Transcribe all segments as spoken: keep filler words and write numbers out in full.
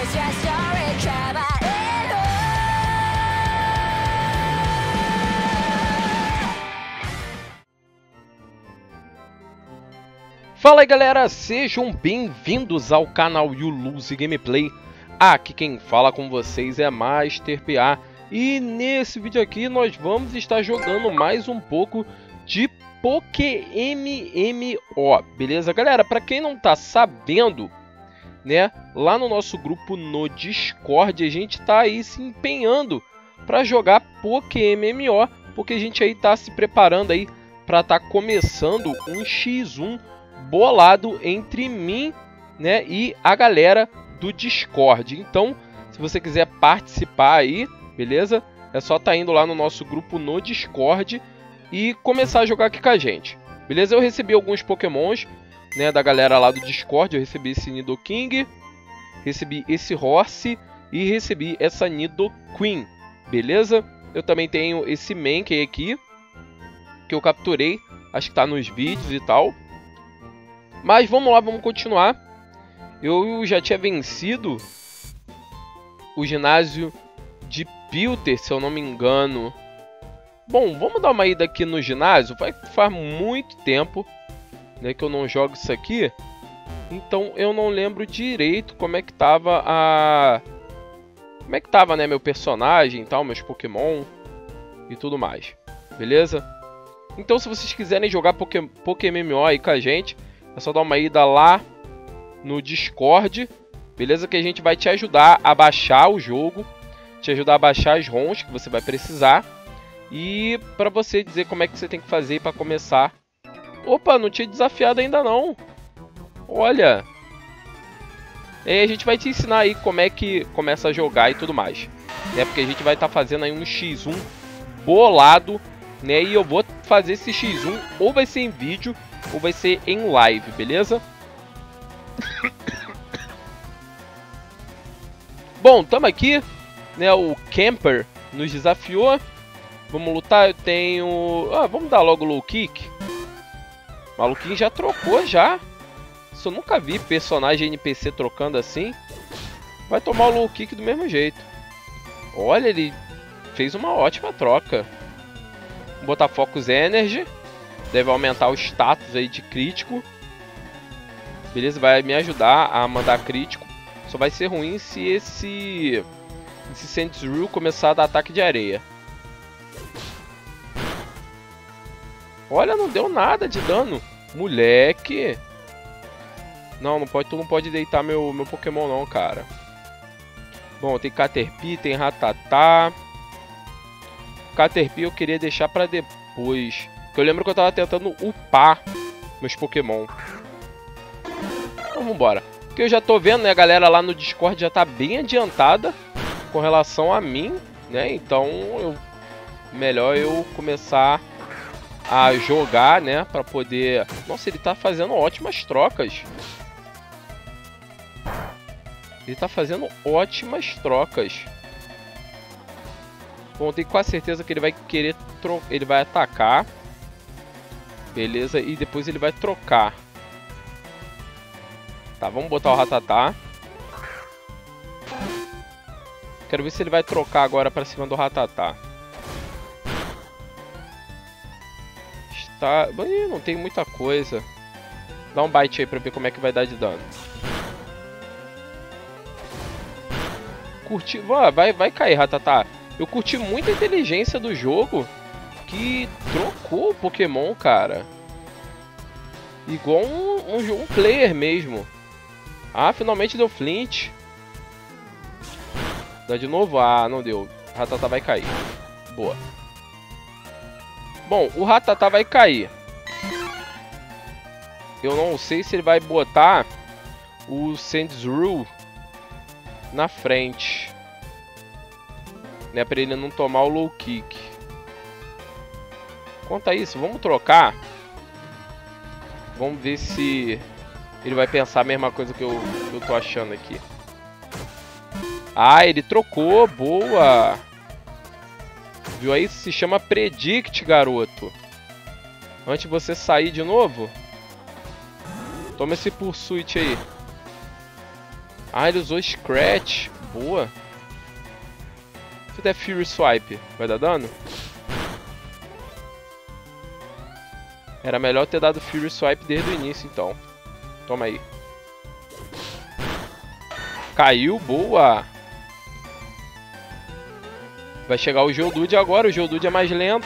Fala aí galera, sejam bem-vindos ao canal YouLose Gameplay. Aqui quem fala com vocês é Master P A. E nesse vídeo aqui nós vamos estar jogando mais um pouco de PokéMMO, beleza galera? Para quem não tá sabendo, né, lá no nosso grupo no Discord a gente tá aí se empenhando para jogar PokéMMO, porque a gente aí tá se preparando aí para tá começando um xis um bolado entre mim, né, e a galera do Discord. Então, se você quiser participar aí, beleza? É só tá indo lá no nosso grupo no Discord e começar a jogar aqui com a gente, beleza? Eu recebi alguns Pokémons, né, da galera lá do Discord. Eu recebi esse Nidoking, recebi esse Horse e recebi essa Nidoqueen, beleza? Eu também tenho esse Mankey aqui, que eu capturei, acho que tá nos vídeos e tal. Mas vamos lá, vamos continuar. Eu já tinha vencido o ginásio de Pilter, se eu não me engano. Bom, vamos dar uma ida aqui no ginásio. Vai, faz muito tempo, né, que eu não jogo isso aqui. Então eu não lembro direito como é que tava a... Como é que tava, né, meu personagem e tal, meus Pokémon e tudo mais. Beleza? Então se vocês quiserem jogar PokéMMO aí com a gente, é só dar uma ida lá no Discord, beleza? Que a gente vai te ajudar a baixar o jogo, te ajudar a baixar as ROMs que você vai precisar e para você dizer como é que você tem que fazer para começar. Opa, não tinha desafiado ainda não. Olha. E aí a gente vai te ensinar aí como é que começa a jogar e tudo mais. É porque a gente vai estar tá fazendo aí um xis um bolado, né? E eu vou fazer esse xis um ou vai ser em vídeo ou vai ser em live, beleza? Bom, tamo aqui, né? O Camper nos desafiou. Vamos lutar. Eu tenho... Ah, vamos dar logo o low kick. O maluquinho já trocou já. Isso eu nunca vi personagem N P C trocando assim. Vai tomar o low kick do mesmo jeito. Olha, ele fez uma ótima troca. Vou botar Focus Energy. Deve aumentar o status aí de crítico. Beleza, vai me ajudar a mandar crítico. Só vai ser ruim se esse esse Sandshrew começar a dar ataque de areia. Olha, não deu nada de dano. Moleque. Não, não pode, tu não pode deitar meu, meu Pokémon não, cara. Bom, tem Caterpie, tem Rattata. Caterpie eu queria deixar pra depois. Eu lembro que eu tava tentando upar meus Pokémon. Então vambora. Porque eu já tô vendo, né, a galera lá no Discord já tá bem adiantada com relação a mim, né? Então eu... melhor eu começar a jogar, né? Pra poder... Nossa, ele tá fazendo ótimas trocas. Ele tá fazendo ótimas trocas. Bom, tenho quase certeza que ele vai querer... Tro... Ele vai atacar. Beleza, e depois ele vai trocar. Tá, vamos botar o Rattata. Quero ver se ele vai trocar agora pra cima do Rattata. Está... Ih, não tem muita coisa. Dá um bite aí pra ver como é que vai dar de dano. Curti... Vai, vai cair, Rattata. Eu curti muito a inteligência do jogo, que trocou o Pokémon, cara. Igual um, um, um player mesmo. Ah, finalmente deu Flint. Dá de novo? Ah, não deu. O Rattata vai cair. Boa. Bom, o Rattata vai cair. Eu não sei se ele vai botar o Sandshrew na frente, né, pra ele não tomar o low kick. Quanto a isso, vamos trocar. Vamos ver se ele vai pensar a mesma coisa que eu, que eu tô achando aqui. Ah, ele trocou, boa. Viu aí? Se chama Predict, garoto. Antes de você sair de novo, toma esse Pursuit aí. Ah, ele usou Scratch. Boa. Se der Fury Swipe, vai dar dano? Era melhor ter dado Fury Swipe desde o início, então. Toma aí. Caiu, boa. Vai chegar o Geodude agora. O Geodude é mais lento.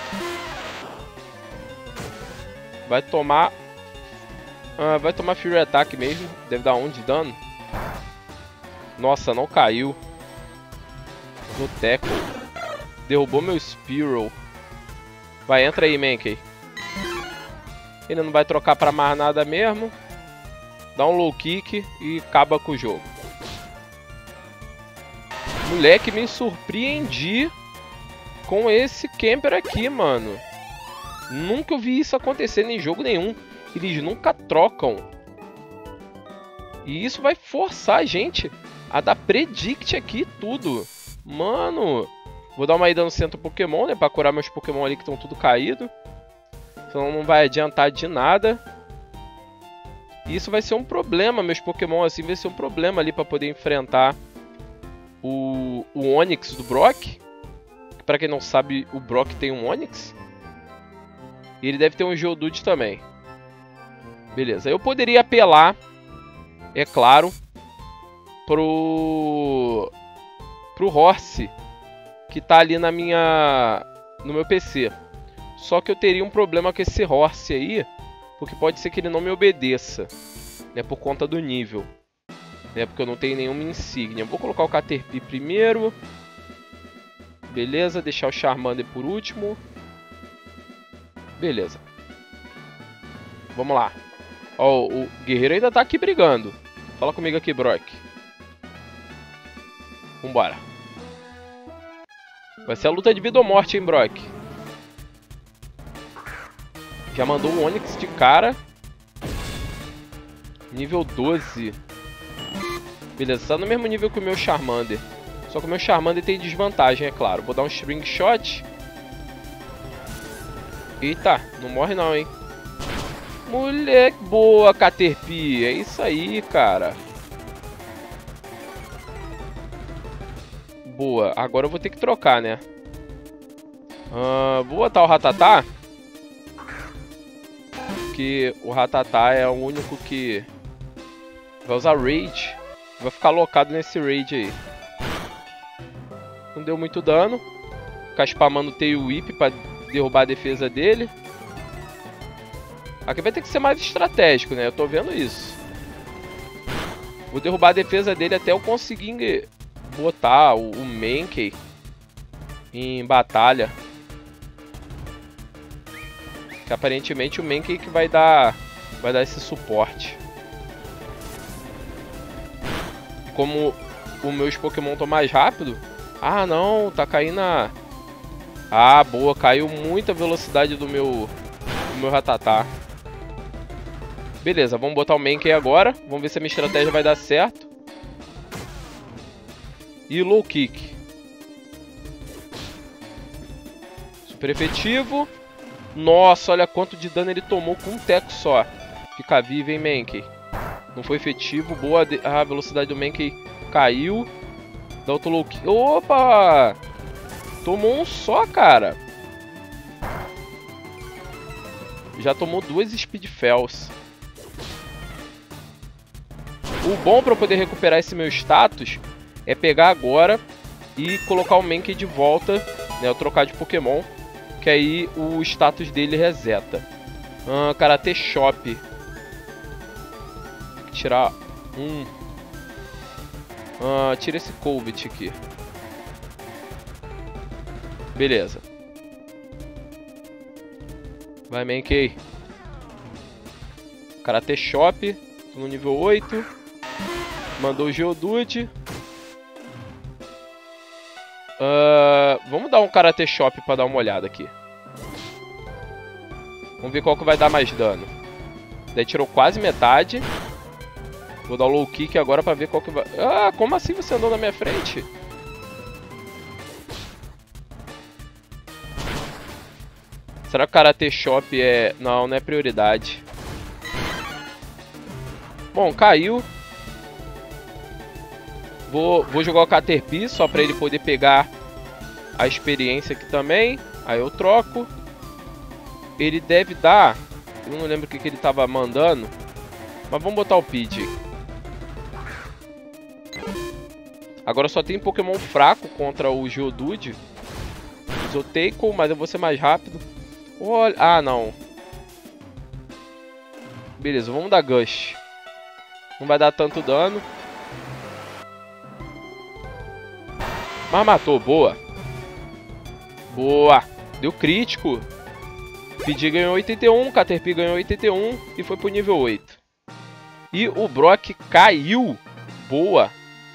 Vai tomar... Ah, vai tomar Fury Attack mesmo. Deve dar um de dano. Nossa, não caiu. No Tackle. Derrubou meu Spearow. Vai, entra aí, Mankey. Ele não vai trocar pra mais nada mesmo. Dá um low kick e acaba com o jogo. Moleque, me surpreendi com esse camper aqui, mano. Nunca vi isso acontecer em jogo nenhum. Eles nunca trocam. E isso vai forçar a gente a dar predict aqui tudo. Mano, vou dar uma ida no centro Pokémon, né? Pra curar meus Pokémon ali que estão tudo caído. Senão não vai adiantar de nada. E isso vai ser um problema. Meus Pokémon assim vai ser um problema ali pra poder enfrentar o, o Onix do Brock. Pra quem não sabe, o Brock tem um Onix. E ele deve ter um Geodude também. Beleza, eu poderia apelar, é claro, pro pro Horse, que tá ali na minha no meu P C. Só que eu teria um problema com esse Horse aí, porque pode ser que ele não me obedeça, né, por conta do nível, né, porque eu não tenho nenhuma insígnia. Vou colocar o Caterpie primeiro. Beleza, deixar o Charmander por último. Beleza. Vamos lá. Ó, o guerreiro ainda tá aqui brigando. Fala comigo aqui, Brock. Vambora. Vai ser a luta de vida ou morte, hein, Brock? Já mandou o Onix de cara. Nível doze. Beleza, tá no mesmo nível que o meu Charmander. Só que o meu Charmander tem desvantagem, é claro. Vou dar um String Shot. Eita, não morre não, hein. Moleque, boa, Caterpie. É isso aí, cara. Boa, agora eu vou ter que trocar, né? Uh, vou botar o Rattata. Porque o Rattata é o único que vai usar Rage. Vai ficar locado nesse Rage aí. Não deu muito dano. Ficar spamando o Tail Whip pra derrubar a defesa dele. Aqui vai ter que ser mais estratégico, né? Eu tô vendo isso. Vou derrubar a defesa dele até eu conseguir botar o, o Mankey em batalha. Que aparentemente o Mankey que vai dar, vai dar esse suporte. Como os meus Pokémon estão mais rápido. Ah, não, tá caindo a... Ah, boa, caiu muita velocidade do meu, do meu Rattata. Beleza, vamos botar o Mankey agora. Vamos ver se a minha estratégia vai dar certo. E low kick. Super efetivo. Nossa, olha quanto de dano ele tomou com um teco só. Fica vivo, hein, Mankey. Não foi efetivo. Boa. De... Ah, a velocidade do Mankey caiu. Dá outro low kick. Opa! Tomou um só, cara. Já tomou duas Speed Fells. O bom para eu poder recuperar esse meu status é pegar agora e colocar o Mankey de volta, né? Eu trocar de Pokémon, que aí o status dele reseta. Ah, Karate Chop. Tem que tirar um. Ah, tira esse Covet aqui. Beleza. Vai, Mankey. Karate Chop. Tô no nível oito. Mandou o Geodude. Uh, vamos dar um Karate Chop pra dar uma olhada aqui. Vamos ver qual que vai dar mais dano. Daí tirou quase metade. Vou dar o low kick agora pra ver qual que vai... Ah, como assim você andou na minha frente? Será que o Karate Chop é... Não, não é prioridade. Bom, caiu. Vou, vou jogar o Caterpie só pra ele poder pegar a experiência aqui também. Aí eu troco. Ele deve dar... Eu não lembro o que, que ele tava mandando. Mas vamos botar o Pidgey. Agora só tem Pokémon fraco contra o Geodude. Zotaiko, mas eu vou ser mais rápido. Olha... Ah, não. Beleza, vamos dar Gush. Não vai dar tanto dano. Mas matou, boa. Boa. Deu crítico. Pidgey ganhou oitenta e um, Caterpie ganhou oitenta e um e foi pro nível oito. E o Brock caiu. Boa.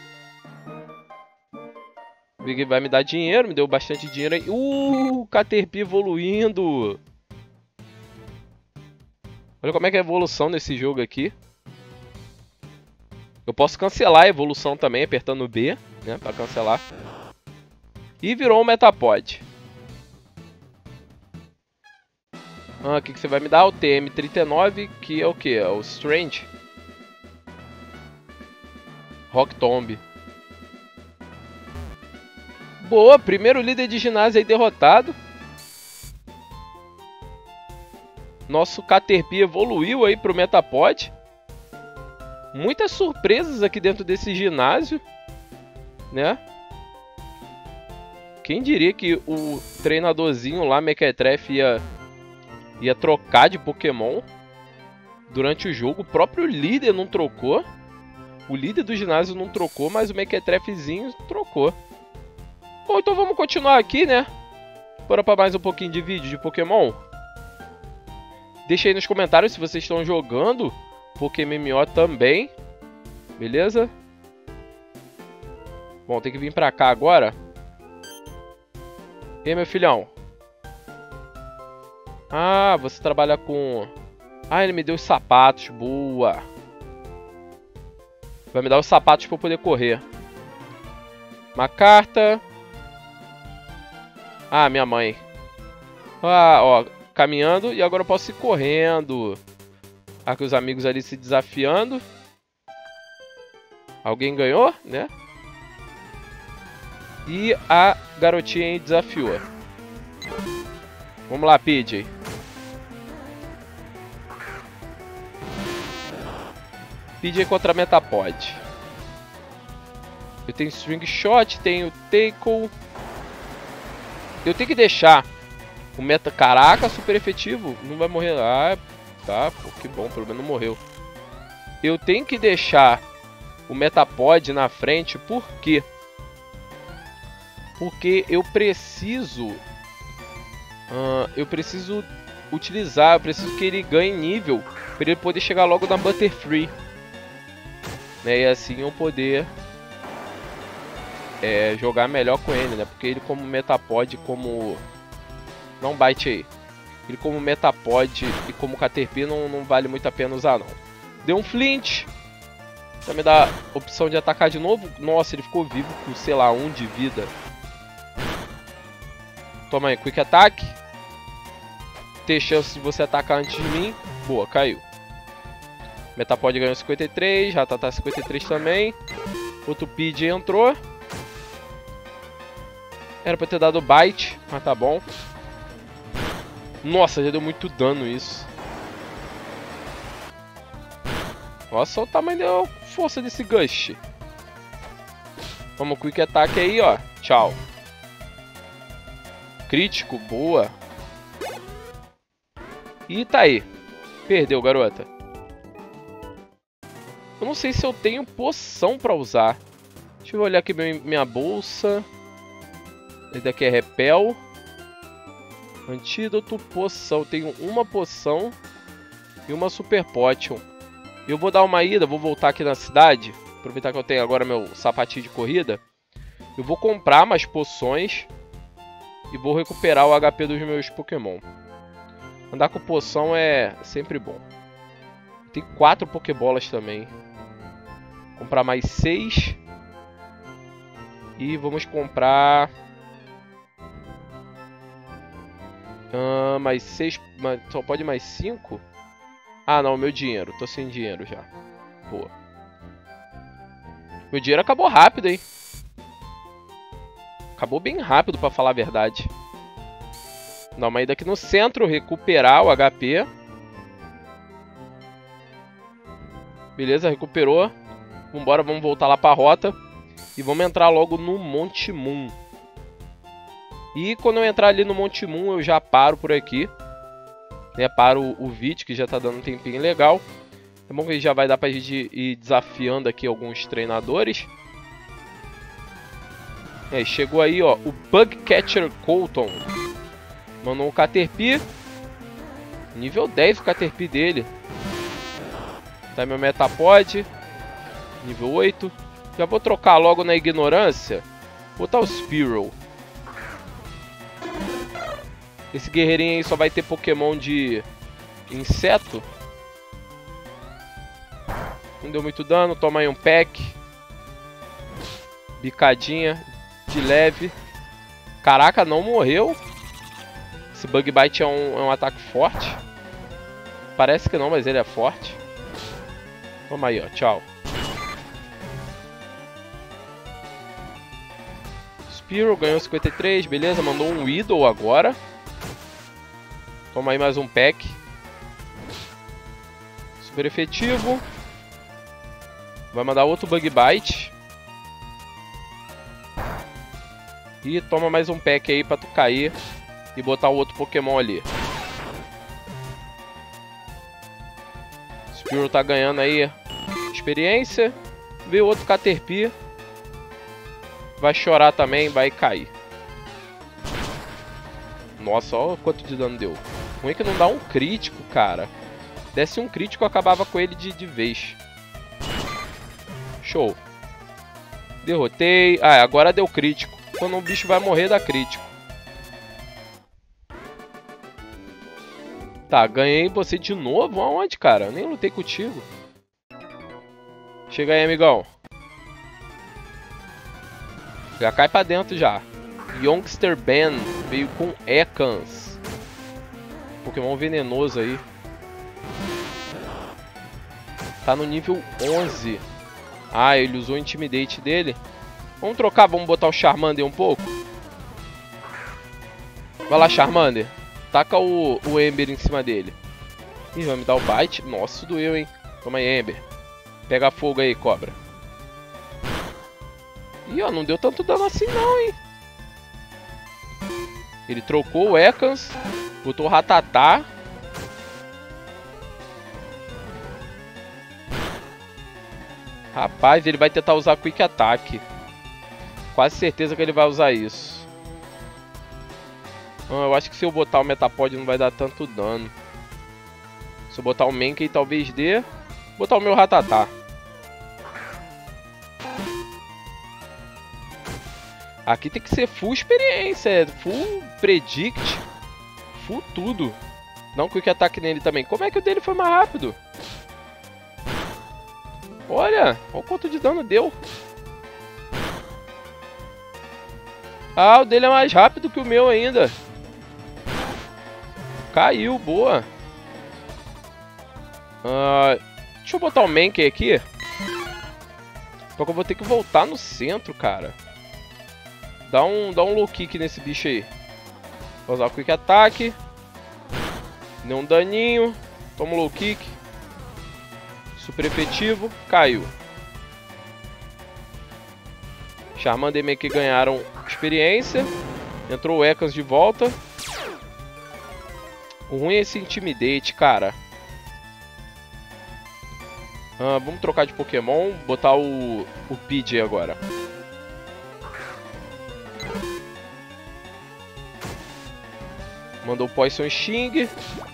Vai me dar dinheiro, me deu bastante dinheiro aí. Uh, Caterpie evoluindo. Olha como é que é a evolução nesse jogo aqui. Eu posso cancelar a evolução também, apertando B, né, pra cancelar. E virou um Metapod. Ah, o que, que você vai me dar? O T M trinta e nove, que é o que? É o Strange. Rock Tomb. Boa, primeiro líder de ginásio aí derrotado. Nosso Caterpie evoluiu aí pro Metapod. Muitas surpresas aqui dentro desse ginásio, né? Quem diria que o treinadorzinho lá, Mequetrefe, ia, ia trocar de Pokémon durante o jogo. O próprio líder não trocou. O líder do ginásio não trocou, mas o Mequetrefezinho trocou. Bom, então vamos continuar aqui, né? Bora para mais um pouquinho de vídeo de Pokémon. Deixa aí nos comentários se vocês estão jogando Pokémon M M O também. Beleza? Bom, tem que vir pra cá agora. E aí, meu filhão? Ah, você trabalha com... Ah, ele me deu os sapatos. Boa. Vai me dar os sapatos pra eu poder correr. Uma carta. Ah, minha mãe. Ah, ó. Caminhando. E agora eu posso ir correndo. Aqui os amigos ali se desafiando. Alguém ganhou, né? E a garotinha aí desafiou. Vamos lá, Pidgey. Pidgey contra Metapod. Eu tenho String Shot, tenho Tackle. Eu tenho que deixar o Meta... Caraca, super efetivo. Não vai morrer. Ah, tá. Pô, que bom, pelo menos não morreu. Eu tenho que deixar o Metapod na frente, por quê? Porque eu preciso... Uh, eu preciso utilizar, eu preciso que ele ganhe nível para ele poder chegar logo na Butterfree, né? E assim eu poder é, jogar melhor com ele, né? Porque ele como Metapod, como... Não bite aí. Ele como Metapod e como Caterpie não, não vale muito a pena usar, não. Deu um Flint. Também dá a opção de atacar de novo. Nossa, ele ficou vivo com, sei lá, um de vida. Toma aí, Quick Attack. Ter chance de você atacar antes de mim. Boa, caiu. Metapod ganhou cinquenta e três. Rattata cinquenta e três também. Outro Pidgey entrou. Era pra ter dado bite, mas tá bom. Nossa, já deu muito dano isso. Nossa, olha o tamanho da força desse Gush. Vamos, Quick Attack aí, ó. Tchau. Crítico, boa. E tá aí. Perdeu, garota. Eu não sei se eu tenho poção pra usar. Deixa eu olhar aqui minha bolsa. Esse daqui é Repel. Antídoto, poção. Eu tenho uma poção e uma Super Potion. Eu vou dar uma ida, vou voltar aqui na cidade. Aproveitar que eu tenho agora meu sapatinho de corrida. Eu vou comprar mais poções. E vou recuperar o H P dos meus Pokémon. Andar com poção é sempre bom. Tem quatro Pokébolas também. Comprar mais seis. E vamos comprar... Uh, mais seis... Só pode mais cinco? Ah, não, meu dinheiro. Tô sem dinheiro já. Boa. Meu dinheiro acabou rápido, hein? Acabou bem rápido, pra falar a verdade. Dá uma ida aqui no centro, recuperar o H P. Beleza, recuperou. Vambora, vamos voltar lá pra rota. E vamos entrar logo no Monte Moon. E quando eu entrar ali no Monte Moon, eu já paro por aqui. Né, paro o vídeo, que já tá dando um tempinho legal. É bom que já vai dar pra gente ir desafiando aqui alguns treinadores. É, chegou aí, ó, o Bugcatcher Colton. Mandou um Caterpie. Nível dez o Caterpie dele. Tá meu Metapod. Nível oito. Já vou trocar logo na ignorância. Botar o Spearow. Esse guerreirinho aí só vai ter Pokémon de inseto. Não deu muito dano. Toma aí um Peck. Bicadinha de leve. Caraca, não morreu. Esse Bug Bite é um, é um ataque forte. Parece que não, mas ele é forte. Toma aí, ó. Tchau. Spearow ganhou cinquenta e três, beleza, mandou um Weedle agora. Toma aí mais um pack. Super efetivo. Vai mandar outro Bug Bite. E toma mais um pack aí pra tu cair e botar o outro Pokémon ali. Spearow tá ganhando aí experiência. Veio outro Caterpie. Vai chorar também, vai cair. Nossa, olha quanto de dano deu. Ruim que não dá um crítico, cara. Desse um crítico, eu acabava com ele de, de vez. Show. Derrotei. Ah, agora deu crítico. Quando um bicho vai morrer, dá crítico. Tá, ganhei você de novo? Aonde, cara? Eu nem lutei contigo. Chega aí, amigão. Já cai pra dentro já. Youngster Ben veio com Ekans. Pokémon venenoso aí. Tá no nível onze. Ah, ele usou o Intimidate dele. Vamos trocar, vamos botar o Charmander um pouco. Vai lá, Charmander. Taca o, o Ember em cima dele. Ih, vai me dar o bite. Nossa, doeu, hein. Toma aí, Ember. Pega fogo aí, cobra. Ih, ó, não deu tanto dano assim não, hein. Ele trocou o Ekans. Botou o Rattata. Rapaz, ele vai tentar usar Quick Attack. Quase certeza que ele vai usar isso. Ah, eu acho que se eu botar o Metapod não vai dar tanto dano. Se eu botar o Mankey talvez dê. Vou botar o meu Rattata. Aqui tem que ser full experiência, full predict, full tudo. Dá um quick attack nele também. Como é que o dele foi mais rápido? Olha, olha o quanto de dano deu. Ah, o dele é mais rápido que o meu ainda. Caiu, boa. Ah, deixa eu botar o Mankey aqui. Só que eu vou ter que voltar no centro, cara. Dá um, dá um low kick nesse bicho aí. Vou usar o quick attack. Deu um daninho. Toma um low kick. Super efetivo. Caiu. Charmander e Mankey ganharam experiência. Entrou o Ekans de volta. O ruim é esse Intimidate, cara. Ah, vamos trocar de Pokémon. Botar o, o Pidgey agora. Mandou o Poison Sting.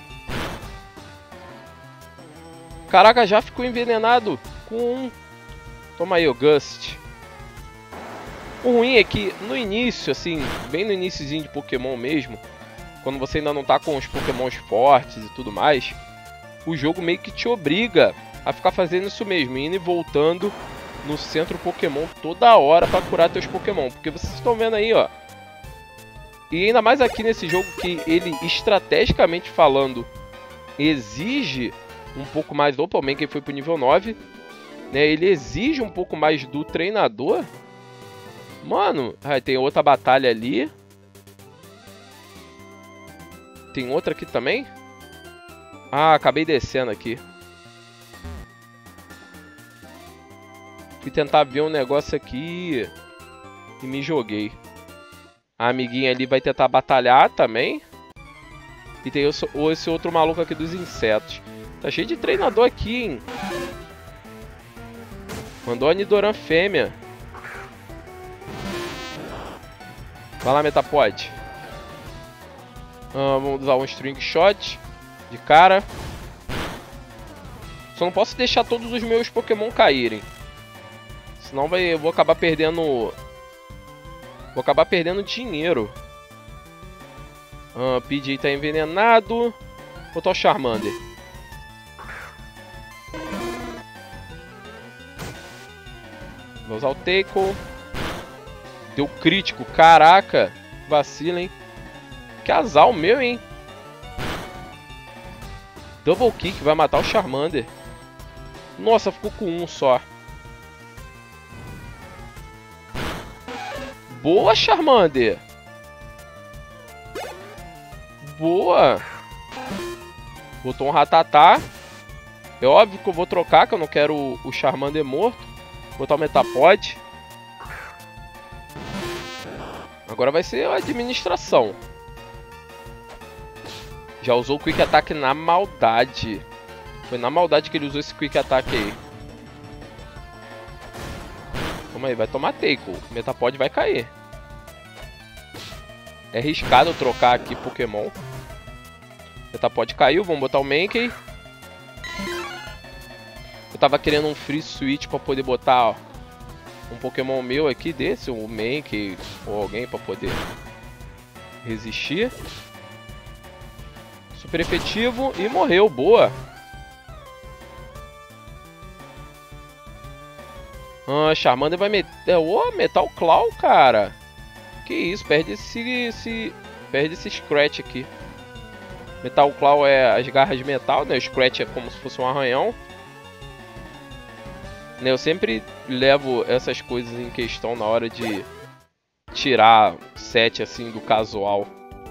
Caraca, já ficou envenenado com um. Toma aí, o Gust. O ruim é que no início, assim, bem no iniciozinho de Pokémon mesmo, quando você ainda não tá com os Pokémons fortes e tudo mais, o jogo meio que te obriga a ficar fazendo isso mesmo, indo e voltando no centro Pokémon toda hora pra curar teus Pokémon. Porque vocês estão vendo aí, ó. E ainda mais aqui nesse jogo que ele, estrategicamente falando, exige um pouco mais do Opa, o Mankey foi pro nível nove. né? Ele exige um pouco mais do treinador. Mano, ah, tem outra batalha ali. Tem outra aqui também? Ah, acabei descendo aqui. Fui tentar ver um negócio aqui e me joguei. A amiguinha ali vai tentar batalhar também. E tem esse outro maluco aqui dos insetos. Tá cheio de treinador aqui, hein? Mandou a Nidoran fêmea. Vai lá, Metapod. Ah, vamos usar um String Shot de cara. Só não posso deixar todos os meus Pokémon caírem. Senão vai, eu vou acabar perdendo... Vou acabar perdendo dinheiro. Ah, P J tá envenenado. Vou botar o Charmander. Vou usar o Tackle. Deu crítico. Caraca. Vacila, hein. Casal meu, hein. Double Kick. Vai matar o Charmander. Nossa, ficou com um só. Boa, Charmander. Boa. Botou um Rattata. É óbvio que eu vou trocar, que eu não quero o, o Charmander morto. Vou botar o Metapod. Agora vai ser a administração. Já usou o Quick Attack na maldade. Foi na maldade que ele usou esse Quick Attack aí. Calma aí, vai tomar Tackle. O Metapod vai cair. É arriscado trocar aqui Pokémon. Metapod caiu, vamos botar o Mankey. Eu tava querendo um Free Switch pra poder botar, ó, um Pokémon meu aqui desse, um Mankey ou alguém pra poder resistir. Super efetivo e morreu, boa. Ah, Charmander vai meter... Oh, Metal Claw, cara. Que isso, perde esse, esse... Perde esse Scratch aqui. Metal Claw é as garras de metal, né? O Scratch é como se fosse um arranhão. Eu sempre levo essas coisas em questão na hora de tirar set assim do casual.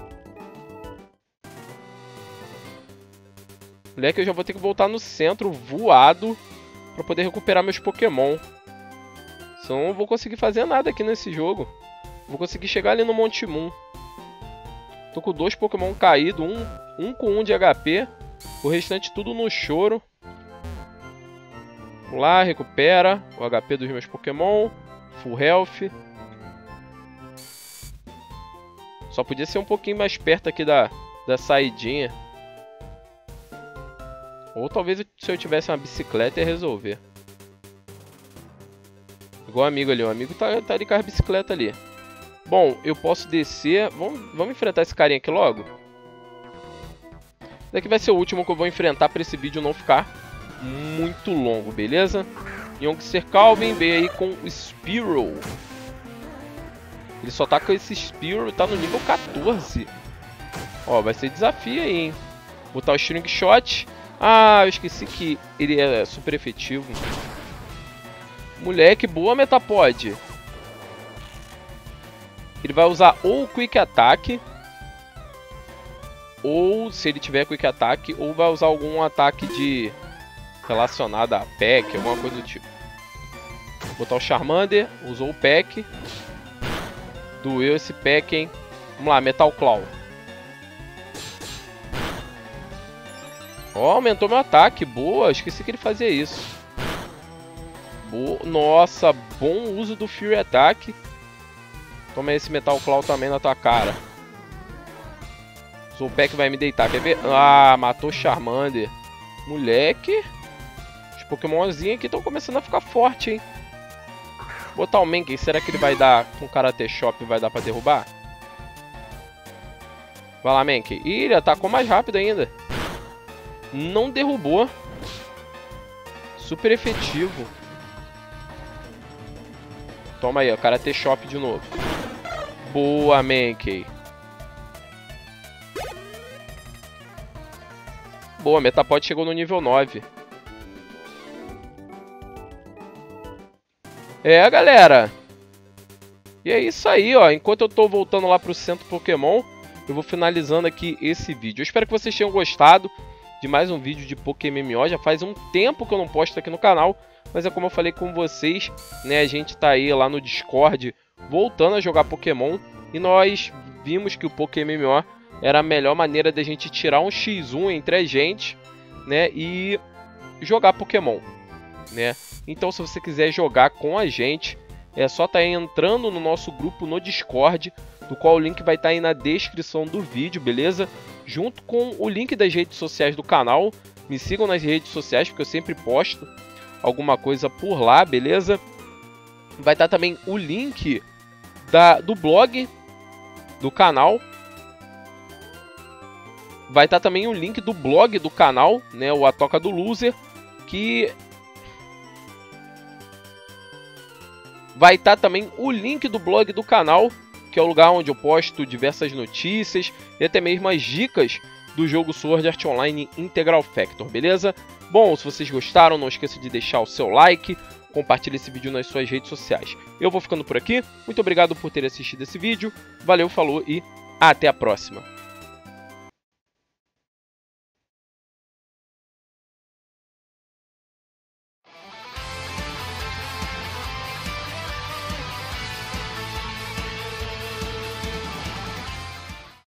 Moleque, eu já vou ter que voltar no centro voado pra poder recuperar meus Pokémon. Senão eu não vou conseguir fazer nada aqui nesse jogo. Vou conseguir chegar ali no Monte Moon. Tô com dois Pokémon caídos, um, um com um de H P. O restante tudo no choro. Vamos lá, recupera o H P dos meus Pokémon. Full Health. Só podia ser um pouquinho mais perto aqui da, da saidinha. Ou talvez se eu tivesse uma bicicleta ia resolver. Igual o amigo ali, o amigo tá, tá ali com a bicicleta ali. Bom, eu posso descer. Vamos, vamos enfrentar esse carinha aqui logo. Esse daqui vai ser o último que eu vou enfrentar para esse vídeo não ficar muito longo, beleza? Youngster Calvin veio aí com o Spearow. Ele só tá com esse Spearow e tá no nível quatorze. Ó, vai ser desafio aí, hein? Botar o String Shot. Ah, eu esqueci que ele é super efetivo. Moleque, boa, Metapod. Ele vai usar ou o Quick Attack, ou se ele tiver Quick Attack, ou vai usar algum ataque de relacionado a Pack, alguma coisa do tipo. Vou botar o Charmander, usou o Pack. Doeu esse Pack, hein? Vamos lá, Metal Claw. Ó, aumentou meu ataque, boa, esqueci que ele fazia isso. Boa. Nossa, bom uso do Fury Attack. Toma esse Metal Claw também na tua cara. O Pack vai me deitar, quer ver? Ah, matou o Charmander. Moleque. Os Pokémonzinhos aqui estão começando a ficar forte, hein? Vou botar o Mankey, será que ele vai dar com Karate Chop, vai dar pra derrubar? Vai lá, Mankey. Ih, ele atacou mais rápido ainda. Não derrubou. Super efetivo. Toma aí, ó, Karate Chop de novo. Boa, Mankey. Boa, Metapod chegou no nível nove. É, galera. E é isso aí, ó. Enquanto eu tô voltando lá pro Centro Pokémon, eu vou finalizando aqui esse vídeo. Eu espero que vocês tenham gostado de mais um vídeo de Pokémon M M O. Já faz um tempo que eu não posto aqui no canal, mas é como eu falei com vocês, né? A gente tá aí lá no Discord voltando a jogar Pokémon e nós vimos que o Pokémon M M O era a melhor maneira de a gente tirar um xis um entre a gente, né? E jogar Pokémon, né? Então, se você quiser jogar com a gente, é só estar tá entrando no nosso grupo no Discord, do qual o link vai estar tá aí na descrição do vídeo, beleza? Junto com o link das redes sociais do canal. Me sigam nas redes sociais, porque eu sempre posto alguma coisa por lá, beleza? Vai estar tá também o link da, do blog do canal. Vai estar tá também o link do blog do canal, né? O A Toca do Loser, que... Vai estar também o link do blog do canal, que é o lugar onde eu posto diversas notícias e até mesmo as dicas do jogo Sword Art Online Integral Factor, beleza? Bom, se vocês gostaram, não esqueça de deixar o seu like, compartilhe esse vídeo nas suas redes sociais. Eu vou ficando por aqui, muito obrigado por ter assistido esse vídeo, valeu, falou e até a próxima!